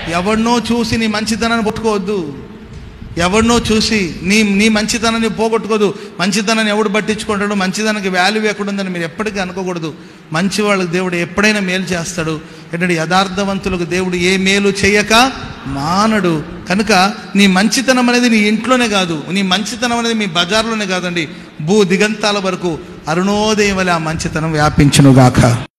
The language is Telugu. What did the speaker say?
ఎవరినో చూసి నీ మంచితనాన్ని పట్టుకోవద్దు. ఎవరినో చూసి నీ మంచితనాన్ని పోగొట్టుకోదు. మంచితనాన్ని ఎవడు పట్టించుకుంటాడు, మంచితనానికి వాల్యూ ఎక్కడుందని మీరు ఎప్పటికీ అనుకోకూడదు. మంచి వాళ్ళకి దేవుడు ఎప్పుడైనా మేలు చేస్తాడు. ఏంటంటే యథార్థవంతులకు దేవుడు ఏ మేలు చేయక మానడు. కనుక నీ మంచితనం అనేది నీ ఇంట్లోనే కాదు, నీ మంచితనం అనేది మీ బజార్లోనే కాదండి, భూ దిగంతాల వరకు అరుణోదయం వలె ఆ మంచితనం వ్యాపించునుగాక.